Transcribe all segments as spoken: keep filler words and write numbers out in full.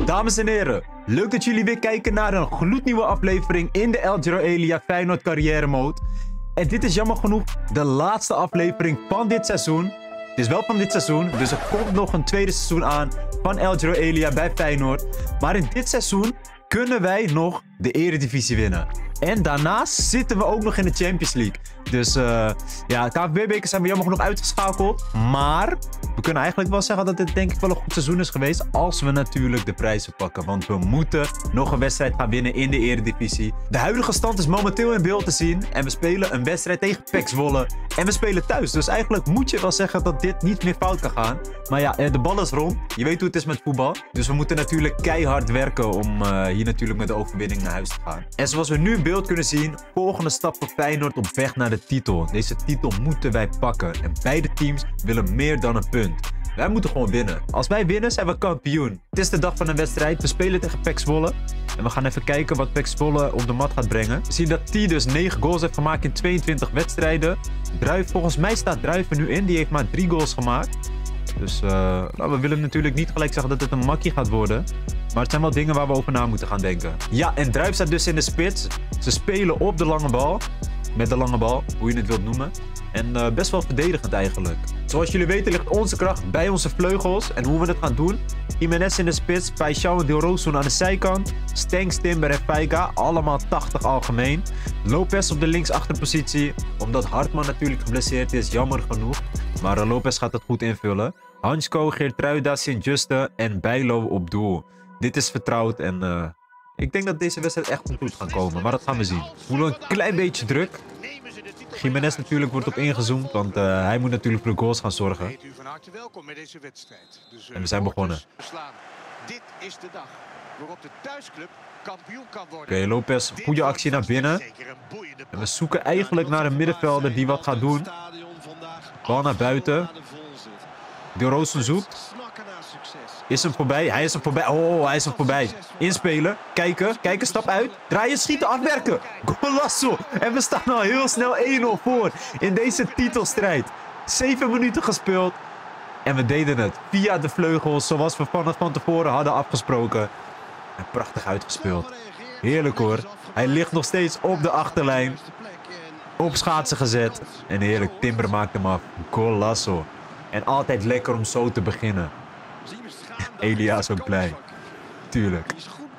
Dames en heren, leuk dat jullie weer kijken naar een gloednieuwe aflevering in de El Giro Elia Feyenoord carrière mode. En dit is jammer genoeg de laatste aflevering van dit seizoen. Het is wel van dit seizoen, dus er komt nog een tweede seizoen aan van El Giro Elia bij Feyenoord. Maar in dit seizoen kunnen wij nog de Eredivisie winnen. En daarnaast zitten we ook nog in de Champions League. Dus uh, ja, K N V B-bekers zijn we jammer genoeg uitgeschakeld. Maar we kunnen eigenlijk wel zeggen dat dit denk ik wel een goed seizoen is geweest. Als we natuurlijk de prijzen pakken. Want we moeten nog een wedstrijd gaan winnen in de Eredivisie. De huidige stand is momenteel in beeld te zien. En we spelen een wedstrijd tegen P E C Zwolle. En we spelen thuis. Dus eigenlijk moet je wel zeggen dat dit niet meer fout kan gaan. Maar ja, de bal is rond. Je weet hoe het is met voetbal. Dus we moeten natuurlijk keihard werken om uh, hier natuurlijk met de overwinning naar huis te gaan. En zoals we nu in beeld kunnen zien, volgende stap voor Feyenoord op weg naar de titel. Deze titel moeten wij pakken. En beide teams willen meer dan een punt. Wij moeten gewoon winnen. Als wij winnen, zijn we kampioen. Het is de dag van een wedstrijd. We spelen tegen P E C Zwolle. En we gaan even kijken wat P E C Zwolle op de mat gaat brengen. We zien dat T dus negen goals heeft gemaakt in tweeëntwintig wedstrijden. Druif, volgens mij staat Druif er nu in. Die heeft maar drie goals gemaakt. Dus uh, nou, we willen natuurlijk niet gelijk zeggen dat het een makkie gaat worden. Maar het zijn wel dingen waar we over na moeten gaan denken. Ja, en Druif staat dus in de spits. Ze spelen op de lange bal. Met de lange bal, hoe je het wilt noemen. En uh, best wel verdedigend eigenlijk. Zoals jullie weten ligt onze kracht bij onze vleugels. En hoe we het gaan doen. Jiménez in de spits, Paixão en Dilrosun aan de zijkant. Stenks, Timber en Feiga, allemaal tachtig algemeen. Lopez op de linksachterpositie. Omdat Hartman natuurlijk geblesseerd is, jammer genoeg. Maar uh, Lopez gaat het goed invullen. Hansko, Geertruida, Sint-Juste en Bijlo op doel. Dit is vertrouwd en uh, ik denk dat deze wedstrijd echt goed gaat komen. Maar dat gaan we zien. We voelen een klein beetje druk. Jiménez natuurlijk wordt op ingezoomd, want uh, hij moet natuurlijk voor de goals gaan zorgen. En we zijn begonnen. Oké, okay, Lopez, goede actie naar binnen. En we zoeken eigenlijk naar een middenvelder die wat gaat doen. Bal naar buiten. Dilrosun zoekt. Is hem voorbij? Hij is hem voorbij. Oh, hij is hem voorbij. Inspelen. Kijken. Kijken. Stap uit. Draaien. Schieten. Afwerken. Golasso. En we staan al heel snel één nul voor. In deze titelstrijd. Zeven minuten gespeeld. En we deden het. Via de vleugels. Zoals we van het van tevoren hadden afgesproken. En prachtig uitgespeeld. Heerlijk hoor. Hij ligt nog steeds op de achterlijn. Op schaatsen gezet. En heerlijk. Timber maakt hem af. Golasso. En altijd lekker om zo te beginnen. Elia is ook blij. Tuurlijk.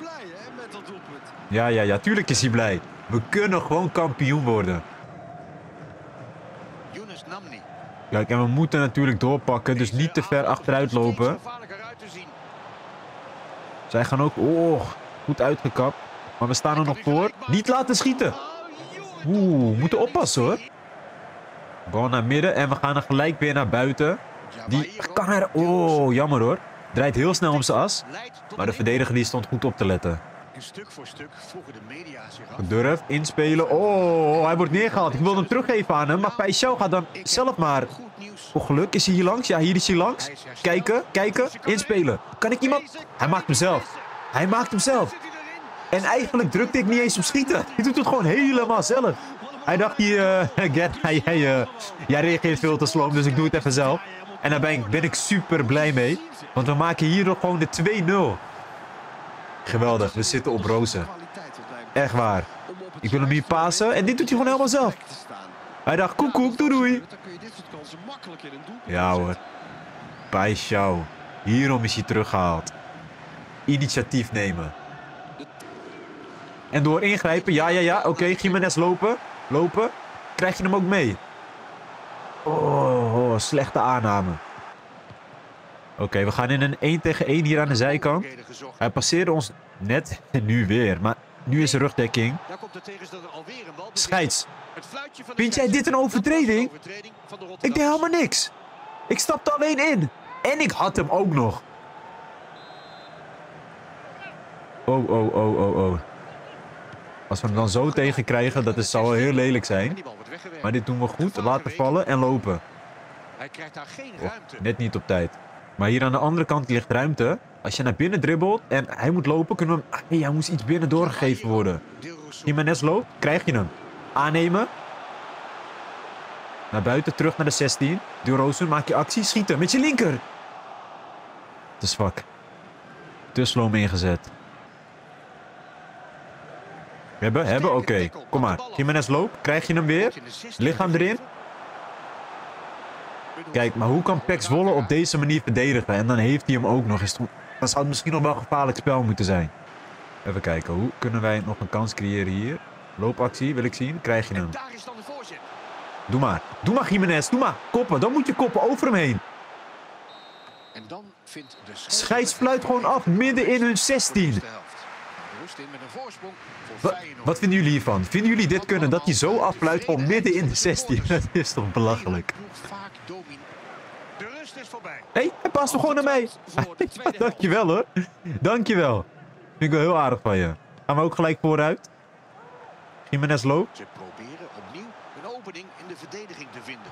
Ja, ja, ja. Tuurlijk is hij blij. We kunnen gewoon kampioen worden. Kijk, en we moeten natuurlijk doorpakken. Dus niet te ver achteruit lopen. Zij gaan ook... Oh, goed uitgekapt. Maar we staan er nog voor. Niet laten schieten. Oeh, we moeten oppassen hoor. Bal naar midden. En we gaan er gelijk weer naar buiten. Die kan er... Oh, jammer hoor. Draait heel snel om zijn as. Maar de verdediger die stond goed op te letten. Gedurfd, inspelen. Oh, hij wordt neergehaald. Ik wil hem teruggeven aan hem. Maar Paixão gaat dan zelf maar. Oh, geluk. Is hij hier langs? Ja, hier is hij langs. Kijken, kijken. Inspelen. Kan ik iemand... Hij maakt hem zelf. Hij maakt hem zelf. En eigenlijk drukte ik niet eens op schieten. Hij doet het gewoon helemaal zelf. Hij dacht, hier, uh, Gert, hij, hij, uh, jij reageert veel te sloom, dus ik doe het even zelf. En daar ben ik, ben ik super blij mee. Want we maken hier nog gewoon de twee nul. Geweldig, we zitten op rozen. Echt waar. Ik wil hem hier pasen en dit doet hij gewoon helemaal zelf. Hij dacht, koekoek, doei doei. Ja hoor. Paixão. Hierom is hij teruggehaald. Initiatief nemen. En door ingrijpen, ja, ja, ja. Oké, okay, Jiménez lopen. Lopen. Krijg je hem ook mee? Oh, oh slechte aanname. Oké, okay, we gaan in een één tegen één hier aan de zijkant. Hij passeerde ons net en nu weer. Maar nu is er rugdekking. Scheids. Vind jij dit een overtreding? Ik deed helemaal niks. Ik stapte alleen in. En ik had hem ook nog. Oh, oh, oh, oh, oh. Als we hem dan zo tegen krijgen, dat is, zal wel heel lelijk zijn. Maar dit doen we goed. Laten vallen en lopen. Oh, net niet op tijd. Maar hier aan de andere kant ligt ruimte. Als je naar binnen dribbelt en hij moet lopen, kunnen we hem... Nee, hij moest iets binnen doorgegeven worden. Jiménez loopt, krijg je hem. Aannemen. Naar buiten, terug naar de zestien. Dilrosun, maak je actie, schieten met je linker. Te zwak. Te sloom ingezet. Hebben, hebben, oké. Okay. Kom maar. Gimenez loopt. Krijg je hem weer? Lichaam erin. Kijk, maar hoe kan Pek Zwolle op deze manier verdedigen? En dan heeft hij hem ook nog eens. Dan zou het misschien nog wel een gevaarlijk spel moeten zijn. Even kijken. Hoe kunnen wij nog een kans creëren hier? Loopactie, wil ik zien. Krijg je hem. Doe maar. Doe maar, Gimenez. Doe maar. Koppen. Dan moet je koppen over hem heen. Scheids fluit gewoon af. Midden in hun zestien. Wat, wat vinden jullie hiervan? Vinden jullie dit kunnen? Dat hij zo affluit van midden in de zestien? Dat is toch belachelijk? Hé, hey, hij past toch gewoon naar mij? Ja, dankjewel hoor. Dankjewel. Vind ik wel heel aardig van je. Gaan we ook gelijk vooruit? Gimenez loopt. Ze proberen opnieuw een opening in de verdediging te vinden.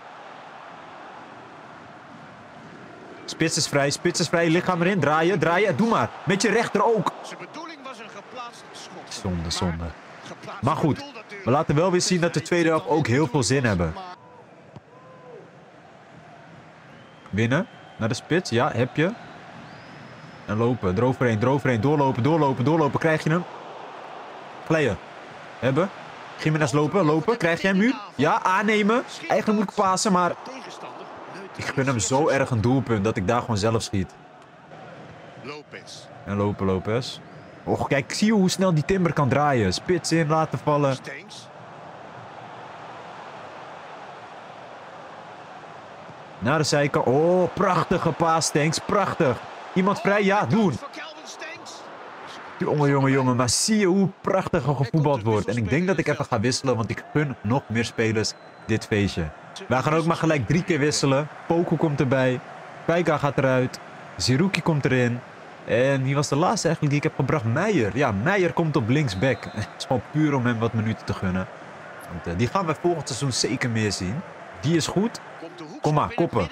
Spits is vrij, spits is vrij. Lichaam erin. Draaien, draaien. Doe maar. Met je rechter ook. Zijn bedoeling was een geplaatst schot. Zonde, zonde. Maar goed, we laten wel weer zien dat de tweede helft ook heel veel zin hebben. Winnen. Naar de spits. Ja, heb je. En lopen. Eroverheen, eroverheen. Doorlopen, doorlopen, doorlopen. Krijg je hem. Glijden. Hebben. Gimenez lopen, lopen. Krijg je hem nu? Ja, aannemen. Eigenlijk moet ik pasen, maar... Ik gun hem zo erg een doelpunt dat ik daar gewoon zelf schiet. En lopen, Lopez. Och, kijk, zie je hoe snel die Timber kan draaien. Spits in, laten vallen. Naar de zijkant. Oh, prachtige paas, Stenks. Prachtig. Iemand vrij? Ja, doen. Jongen, jongen, jongen. Maar zie je hoe prachtig er gevoetbald wordt. En ik denk dat ik even ga wisselen, want ik gun nog meer spelers dit feestje. Wij gaan ook maar gelijk drie keer wisselen. Poku komt erbij. Pijka gaat eruit. Zerouki komt erin. En wie was de laatste eigenlijk die ik heb gebracht? Meijer. Ja, Meijer komt op linksback. Het is gewoon puur om hem wat minuten te gunnen. Want, uh, die gaan we volgend seizoen zeker meer zien. Die is goed. Kom maar, koppen.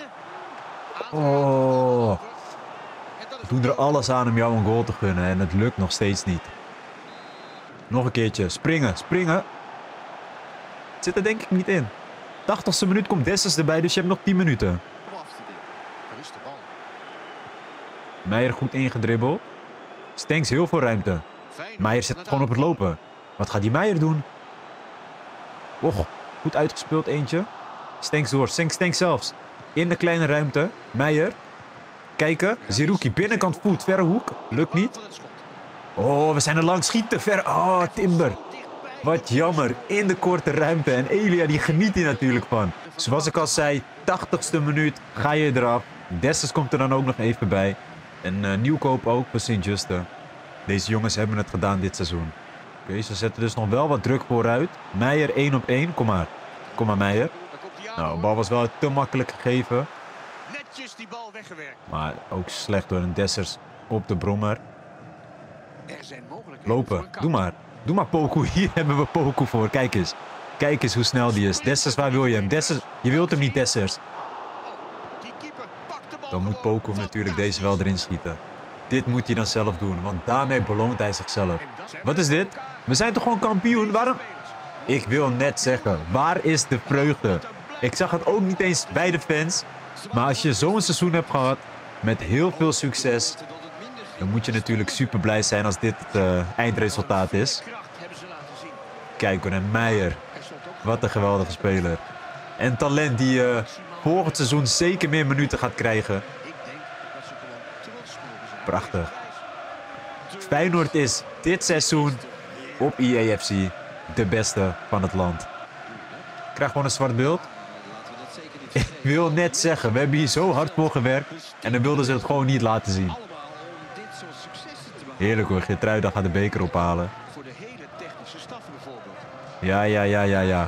Oh. We doen er alles aan om jou een goal te gunnen. En het lukt nog steeds niet. Nog een keertje. Springen, springen. Het zit er denk ik niet in. tachtigste minuut komt Dessers erbij, dus je hebt nog tien minuten. Meijer goed ingedribbeld. Stenks heel veel ruimte. Meijer zit gewoon op het lopen. Wat gaat die Meijer doen? Och, goed uitgespeeld eentje. Stenks door, Stenks, Stenks zelfs. In de kleine ruimte. Meijer. Kijken. Zerouki binnenkant voet, verre hoek. Lukt niet. Oh, we zijn er lang schieten. Ver. Oh, Timber. Wat jammer. In de korte ruimte. En Elia die geniet hier natuurlijk van. Zoals ik al zei, tachtigste minuut ga je eraf. Dessers komt er dan ook nog even bij. En uh, Nieuwkoop ook voor Sint-Juste. Deze jongens hebben het gedaan dit seizoen. Oké, okay, ze zetten dus nog wel wat druk vooruit. Meijer één op één. Kom maar. Kom maar, Meijer. Nou, de bal was wel te makkelijk gegeven. Maar ook slecht door een Dessers op de brommer. Lopen. Doe maar. Doe maar, Poku. Hier hebben we Poku voor. Kijk eens. Kijk eens hoe snel die is. Dessers, waar wil je hem? Dessers. Je wilt hem niet, Dessers. Dan moet Poku natuurlijk deze wel erin schieten. Dit moet hij dan zelf doen, want daarmee beloont hij zichzelf. Wat is dit? We zijn toch gewoon kampioen? Waarom? Ik wil net zeggen, waar is de vreugde? Ik zag het ook niet eens bij de fans. Maar als je zo'n seizoen hebt gehad, met heel veel succes, dan moet je natuurlijk super blij zijn als dit het uh, eindresultaat is. Kijk naar Meijer. Wat een geweldige speler. En talent die uh, volgend seizoen zeker meer minuten gaat krijgen. Prachtig. Feyenoord is dit seizoen op E A F C de beste van het land. Ik krijg gewoon een zwart beeld. Ik wil net zeggen, we hebben hier zo hard voor gewerkt. En dan wilden ze het gewoon niet laten zien. Heerlijk hoor, Geertruida gaat de beker ophalen. Ja, ja, ja, ja, ja.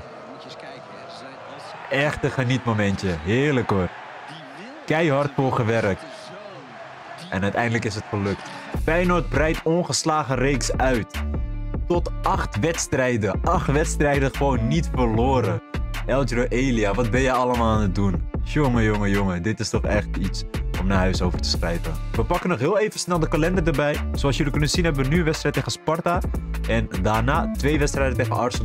Echt een genietmomentje. Heerlijk hoor. Keihard voor gewerkt. En uiteindelijk is het gelukt. Feyenoord breidt ongeslagen reeks uit. Tot acht wedstrijden. Acht wedstrijden gewoon niet verloren. Eldro Elia, wat ben je allemaal aan het doen? Jongen, jongen, jongen. Dit is toch echt iets om naar huis over te schrijven. We pakken nog heel even snel de kalender erbij. Zoals jullie kunnen zien hebben we nu een wedstrijd tegen Sparta. En daarna twee wedstrijden tegen Arsenal.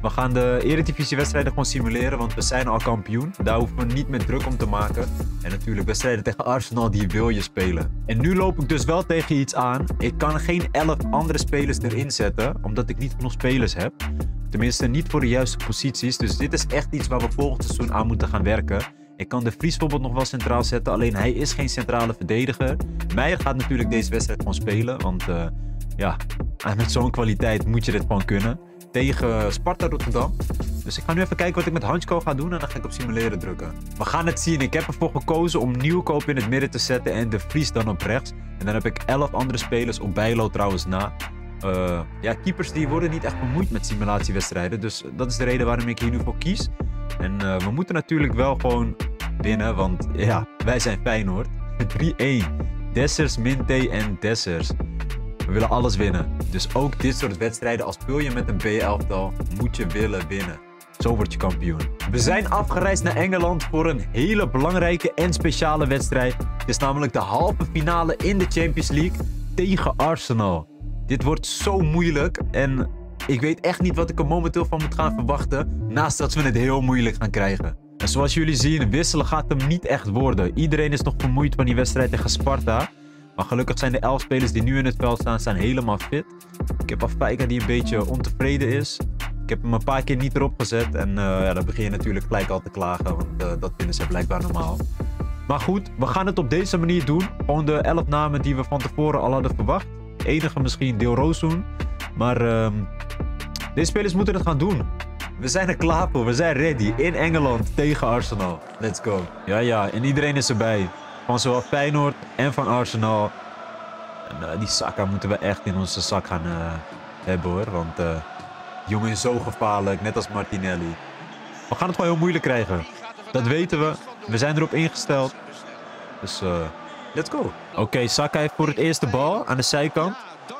We gaan de Eredivisie-wedstrijden gewoon simuleren, want we zijn al kampioen. Daar hoeven we niet meer druk om te maken. En natuurlijk wedstrijden tegen Arsenal, die wil je spelen. En nu loop ik dus wel tegen iets aan. Ik kan geen elf andere spelers erin zetten, omdat ik niet genoeg spelers heb. Tenminste, niet voor de juiste posities. Dus dit is echt iets waar we volgend seizoen aan moeten gaan werken. Ik kan de Vries bijvoorbeeld nog wel centraal zetten, alleen hij is geen centrale verdediger. Meijer gaat natuurlijk deze wedstrijd gewoon spelen, want uh, ja, met zo'n kwaliteit moet je dit gewoon kunnen. Tegen Sparta Rotterdam. Dus ik ga nu even kijken wat ik met Hansko ga doen en dan ga ik op simuleren drukken. We gaan het zien. Ik heb ervoor gekozen om Nieuwkoop in het midden te zetten en de Vries dan op rechts. En dan heb ik elf andere spelers op Bijlo trouwens na. Uh, ja, keepers die worden niet echt bemoeid met simulatiewedstrijden. Dus dat is de reden waarom ik hier nu voor kies. En uh, we moeten natuurlijk wel gewoon winnen, want ja, wij zijn Feyenoord. drie één. Dessers, Minte en Dessers. We willen alles winnen. Dus ook dit soort wedstrijden, als speel je met een B-elftal, moet je willen winnen. Zo word je kampioen. We zijn afgereisd naar Engeland voor een hele belangrijke en speciale wedstrijd. Het is namelijk de halve finale in de Champions League tegen Arsenal. Dit wordt zo moeilijk en ik weet echt niet wat ik er momenteel van moet gaan verwachten. Naast dat we het heel moeilijk gaan krijgen. En zoals jullie zien, wisselen gaat hem niet echt worden. Iedereen is nog vermoeid van die wedstrijd tegen Sparta. Maar gelukkig zijn de elf spelers die nu in het veld staan, staan helemaal fit. Ik heb Afwijka die een beetje ontevreden is. Ik heb hem een paar keer niet erop gezet. En uh, ja, dan begin je natuurlijk gelijk al te klagen. Want uh, dat vinden ze blijkbaar normaal. Maar goed, we gaan het op deze manier doen. Gewoon de elf namen die we van tevoren al hadden verwacht. De enige misschien Dilrosun. Maar uh, deze spelers moeten het gaan doen. We zijn er klaar voor. We zijn ready. In Engeland tegen Arsenal. Let's go. Ja, ja. En iedereen is erbij. Van zowel Feyenoord en van Arsenal. En, uh, die Saka moeten we echt in onze zak gaan uh, hebben hoor. Want uh, die jongen is zo gevaarlijk. Net als Martinelli. We gaan het gewoon heel moeilijk krijgen. Dat weten we. We zijn erop ingesteld. Dus uh, let's go. Oké, okay, Saka heeft voor het eerst de bal aan de zijkant.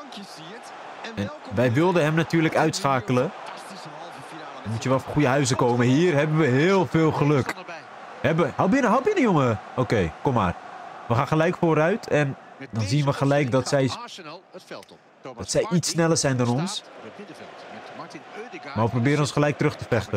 En wij wilden hem natuurlijk uitschakelen. Dan moet je wel voor goede huizen komen. Hier hebben we heel veel geluk. Hebben... Hou binnen, hou binnen jongen. Oké, okay, kom maar. We gaan gelijk vooruit. En dan zien we gelijk dat zij... Dat zij iets sneller zijn dan ons. Maar we proberen ons gelijk terug te vechten.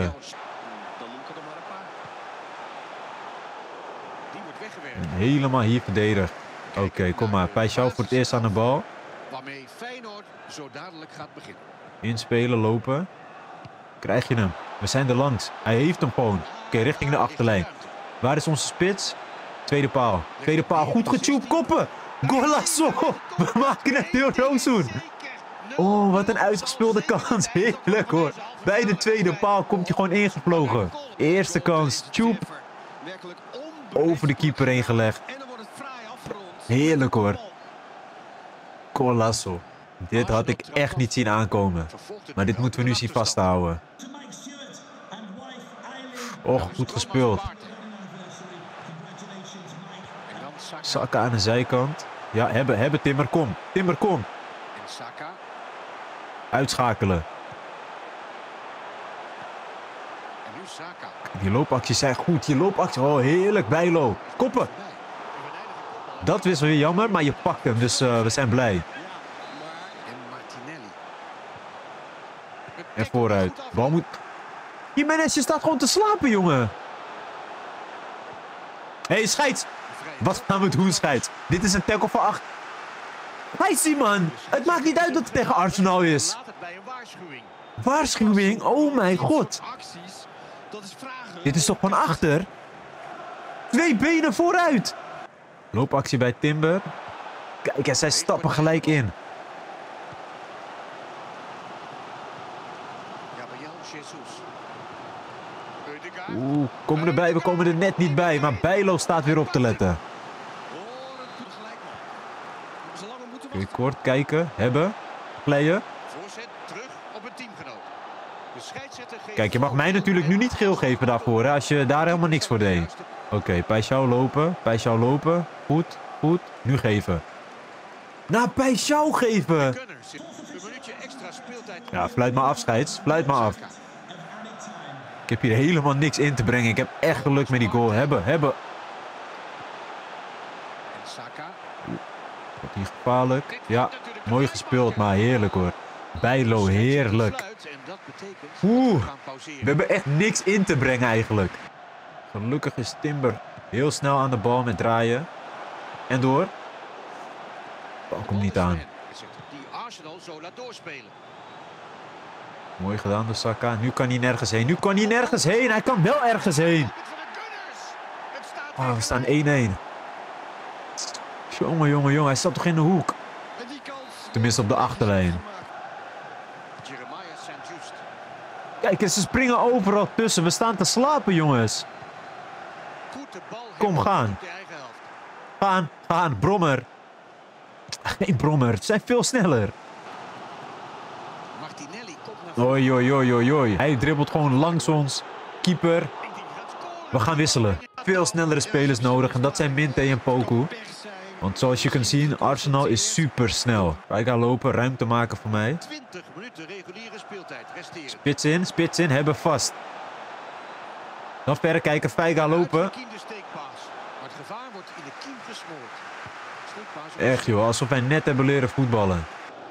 En helemaal hier verdedigd. Oké, okay, kom maar. Paixão voor het eerst aan de bal. Waarmee Feyenoord zo dadelijk gaat beginnen. Inspelen, lopen. Krijg je hem. We zijn er langs. Hij heeft hem gewoon. Oké, okay, richting de achterlijn. Waar is onze spits? Tweede paal. Tweede paal. Goed getube. Koppen. Golazo. We maken het heel Rozoen. Oh, wat een uitgespeelde kans. Heerlijk hoor. Bij de tweede paal komt hij gewoon ingevlogen. Eerste kans. Tube. Over de keeper heen gelegd. Heerlijk hoor. Golazo. Dit had ik echt niet zien aankomen. Maar dit moeten we nu zien vasthouden. Och, goed gespeeld. Saka aan de zijkant. Ja, hebben, hebben Timmer, kom. Timmer, kom. Uitschakelen. Die loopacties zijn goed. Die loopacties. Oh, heerlijk. Bijlo. Koppen. Dat is weer jammer, maar je pakt hem. Dus uh, we zijn blij. En vooruit. Bal moet... Jimenez, je staat gewoon te slapen, jongen. Hé, hey, scheids. Wat gaan we doen, scheids? Dit is een tackle van acht. Hij is die man. Het maakt niet uit dat het tegen Arsenal is. Waarschuwing? Oh mijn god. Dit is toch van achter? Twee benen vooruit. Loopactie bij Timber. Kijk, en zij stappen gelijk in. Oeh, komen erbij. We komen er net niet bij. Maar Bijlo staat weer op te letten. Kun kort kijken. Hebben. Playen. Kijk, je mag mij natuurlijk nu niet geel geven daarvoor. Hè, als je daar helemaal niks voor deed. Oké, okay, Paixão lopen. Paixão lopen. Goed, goed. Nu geven. Nou, Paixão geven. Ja, fluit maar af, scheids. Fluit maar af. Ik heb hier helemaal niks in te brengen. Ik heb echt geluk met die goal. Hebben, hebben. Wat hier gevaarlijk. Ja, mooi gespeeld, maar heerlijk hoor. Bijlo, heerlijk. Oeh, we hebben echt niks in te brengen eigenlijk. Gelukkig is Timber heel snel aan de bal met draaien. En door. Pak hem niet aan. Mooi gedaan door Saka. Nu kan hij nergens heen. Nu kan hij nergens heen. Hij kan wel ergens heen. Oh, we staan één-één. Jongen, jongen, jongen. Hij staat toch in de hoek? Tenminste op de achterlijn. Kijk eens, ze springen overal tussen. We staan te slapen, jongens. Kom, gaan. Gaan, gaan. Brommer. Geen Brommer. Ze zijn veel sneller. Oei, oei, oei, oei, oei. Hij dribbelt gewoon langs ons. Keeper. We gaan wisselen. Veel snellere spelers nodig. En dat zijn Minte en Poku. Want zoals je kunt zien, Arsenal is super snel. Wij gaan lopen, ruimte maken voor mij. Spits in, spits in, hebben vast. Dan verder kijken, Feiga lopen. Echt joh, alsof wij net hebben leren voetballen.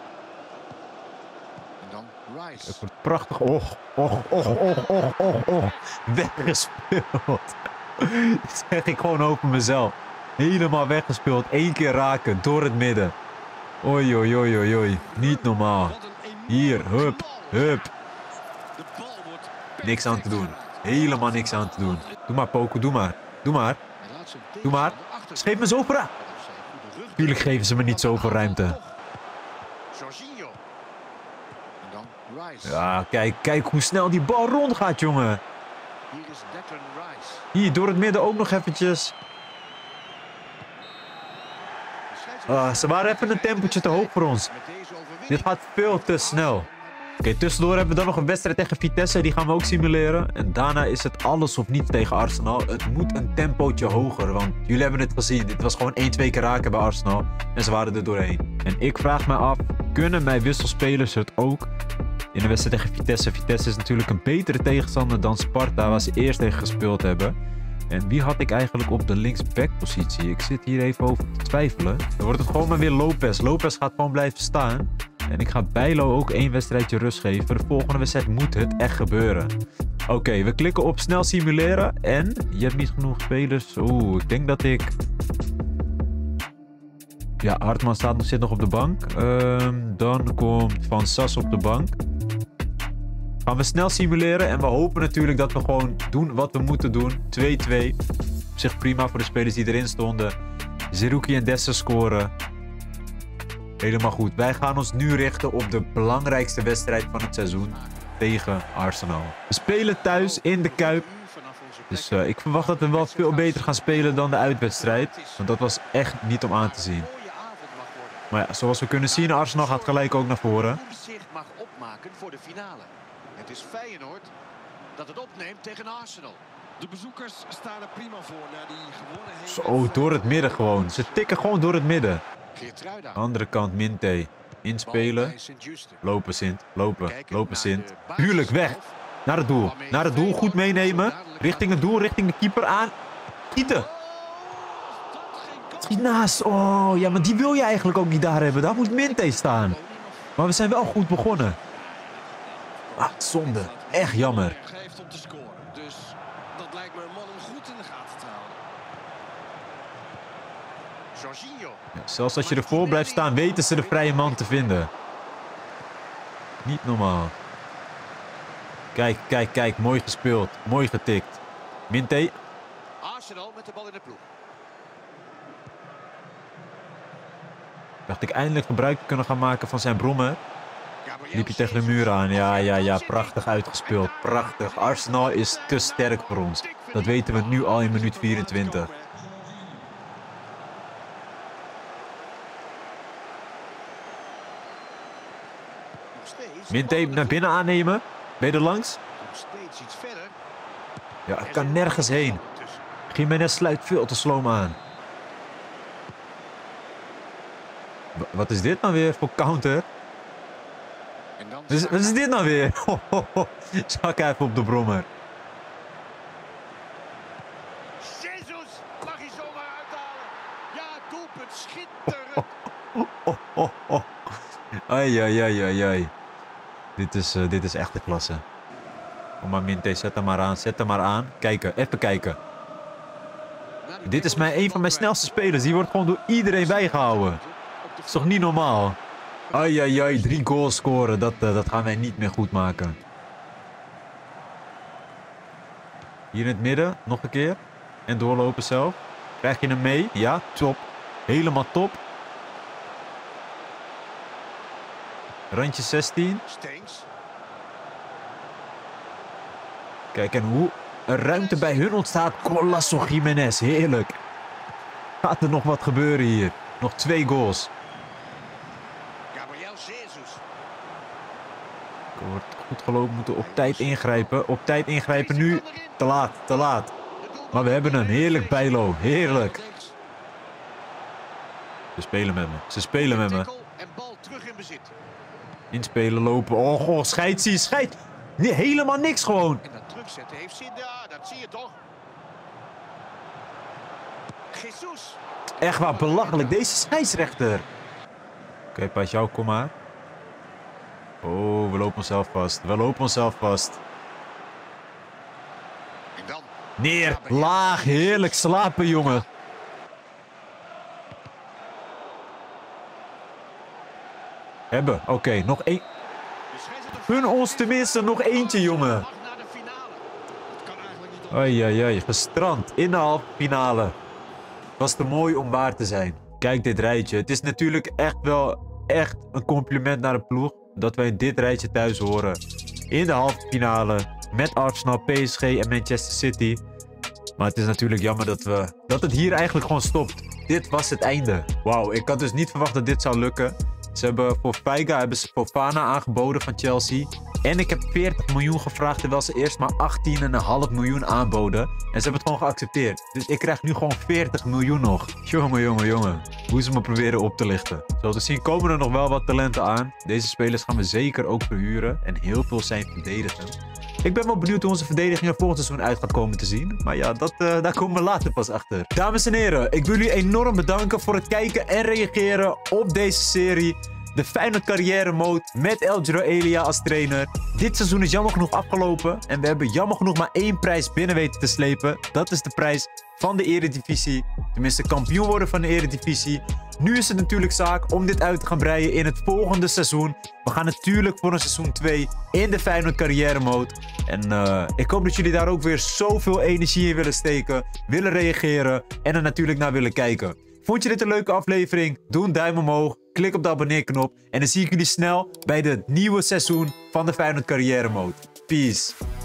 Het wordt prachtig. Och, och, och, och, och, och, och. Weggespeeld. Dat zeg ik gewoon over mezelf. Helemaal weggespeeld. Eén keer raken. Door het midden. Oei, oei, oei, oei, oei. Niet normaal. Hier. Hup. Hup. Niks aan te doen. Helemaal niks aan te doen. Doe maar, Poku. Doe maar. Doe maar. Doe maar. Geef me zoveel ruimte. Tuurlijk geven ze me niet zoveel ruimte. Ja, kijk, kijk hoe snel die bal rondgaat, jongen. Hier, door het midden ook nog eventjes. Ah, ze waren even een tempootje te hoog voor ons. Dit gaat veel te snel. Oké, okay, tussendoor hebben we dan nog een wedstrijd tegen Vitesse. Die gaan we ook simuleren. En daarna is het alles of niets tegen Arsenal. Het moet een tempootje hoger. Want jullie hebben het gezien. Dit was gewoon één, twee keer raken bij Arsenal. En ze waren er doorheen. En ik vraag me af, kunnen mijn wisselspelers het ook? In de wedstrijd tegen Vitesse. Vitesse is natuurlijk een betere tegenstander dan Sparta, waar ze eerst tegen gespeeld hebben. En wie had ik eigenlijk op de linksbackpositie? Ik zit hier even over te twijfelen. Dan wordt het gewoon maar weer Lopez. Lopez gaat gewoon blijven staan. En ik ga Bijlo ook één wedstrijdje rust geven. De volgende wedstrijd moet het echt gebeuren. Oké, okay, we klikken op snel simuleren. En je hebt niet genoeg spelers. Oeh, ik denk dat ik... Ja, Hartman staat, zit nog op de bank. Um, dan komt Van Sas op de bank. Gaan we snel simuleren. En we hopen natuurlijk dat we gewoon doen wat we moeten doen. twee-twee. Op zich prima voor de spelers die erin stonden. Zerouki en Dessers scoren. Helemaal goed. Wij gaan ons nu richten op de belangrijkste wedstrijd van het seizoen. Tegen Arsenal. We spelen thuis in de Kuip. Dus uh, ik verwacht dat we wel veel beter gaan spelen dan de uitwedstrijd. Want dat was echt niet om aan te zien. Maar ja, zoals we kunnen zien, Arsenal gaat gelijk ook naar voren. Mag opmaken voor de finale. Het is Feyenoord dat het opneemt tegen Arsenal. De bezoekers staan er prima voor na die gewonnen. Zo, door het midden gewoon. Ze tikken gewoon door het midden. Andere kant Minte. Inspelen. Lopen Sint. Lopen. Lopen Sint. Tuurlijk weg. Naar het doel. Naar het doel. Goed meenemen. Richting het doel. Richting de keeper aan. Schieten. Schiet naast. Oh, ja, maar die wil je eigenlijk ook niet daar hebben. Daar moet Minte staan. Maar we zijn wel goed begonnen. Ah, zonde. Echt jammer. Dus dat lijkt me een man om goed in de gaten te houden. Ja, zelfs als je ervoor blijft staan, weten ze de vrije man te vinden. Niet normaal. Kijk, kijk, kijk. Mooi gespeeld. Mooi getikt. Minte. Arsenal met de bal in de ploeg. Dacht ik eindelijk gebruik te kunnen gaan maken van zijn brommen. Liep je tegen de muur aan. Ja, ja, ja. Prachtig uitgespeeld. Prachtig. Arsenal is te sterk voor ons. Dat weten we nu al in minuut vierentwintig. Minte naar binnen aannemen. Ben je er langs? Ja, ik kan nergens heen. Jiménez sluit veel te sloom aan. Wat is dit nou weer voor counter? Wat is, wat is dit nou weer? Zak even op de brommer. Jezus, mag hij zomaar uithalen. Ja, doelpunt, schitterend. Ai, ai, ai, ai, ai. Dit is, uh, dit is echt de klasse. Kom maar Minte, zet hem maar aan, zet hem maar aan. Kijken, even kijken. Dit is mijn, een van mijn snelste spelers. Die wordt gewoon door iedereen bijgehouden. Dat is toch niet normaal? Ai, ai, ai, drie goals scoren. Dat, uh, dat gaan wij niet meer goed maken. Hier in het midden, nog een keer. En doorlopen zelf. Krijg je hem mee? Ja, top. Helemaal top. Randje zestien. Kijk, en hoe een ruimte bij hun ontstaat. Colasso Jiménez, heerlijk. Gaat er nog wat gebeuren hier? Nog twee goals. Wordt goed gelopen, moeten op tijd ingrijpen. Op tijd ingrijpen nu. Te laat, te laat. Maar we hebben hem. Heerlijk Bijlo, heerlijk. Ze spelen met me, ze spelen met me. Inspelen, lopen. Oh, goh, scheidsie, scheid. Nee, helemaal niks gewoon. En dat terugzetten heeft zin, ja, dat zie je toch. Jesus. Echt waar, belachelijk. Deze scheidsrechter. Oké, okay, Pajau, kom maar. Oh, we lopen onszelf vast. We lopen onszelf vast. Neer, laag, heerlijk slapen, jongen. Hebben, oké, okay, nog één. Gun ons tenminste nog eentje, jongen. Ai, ai, ai, gestrand in de halve finale. Het was te mooi om waar te zijn. Kijk dit rijtje. Het is natuurlijk echt wel echt een compliment naar de ploeg. Dat wij in dit rijtje thuis horen. In de halve finale. Met Arsenal, P S G en Manchester City. Maar het is natuurlijk jammer dat, we, dat het hier eigenlijk gewoon stopt. Dit was het einde. Wauw, ik had dus niet verwacht dat dit zou lukken. Ze hebben voor Feiga hebben ze Fofana aangeboden van Chelsea. En ik heb veertig miljoen gevraagd terwijl ze eerst maar achttien komma vijf miljoen aanboden. En ze hebben het gewoon geaccepteerd. Dus ik krijg nu gewoon veertig miljoen nog. Jongen, jongen, jongen. Hoe ze me proberen op te lichten. Zo te zien komen er nog wel wat talenten aan. Deze spelers gaan we zeker ook verhuren. En heel veel zijn verdedigend. Ik ben wel benieuwd hoe onze verdediging er volgend seizoen uit gaat komen te zien. Maar ja, dat, uh, daar komen we later pas achter. Dames en heren, ik wil jullie enorm bedanken voor het kijken en reageren op deze serie. De Feyenoord carrière mode met Eljero Elia als trainer. Dit seizoen is jammer genoeg afgelopen. En we hebben jammer genoeg maar één prijs binnen weten te slepen. Dat is de prijs van de Eredivisie. Tenminste, kampioen worden van de Eredivisie. Nu is het natuurlijk zaak om dit uit te gaan breien in het volgende seizoen. We gaan natuurlijk voor een seizoen twee in de Feyenoord carrière mode. En uh, ik hoop dat jullie daar ook weer zoveel energie in willen steken. Willen reageren en er natuurlijk naar willen kijken. Vond je dit een leuke aflevering? Doe een duim omhoog. Klik op de abonneerknop. En dan zie ik jullie snel bij het nieuwe seizoen van de Feyenoord carrière mode. Peace.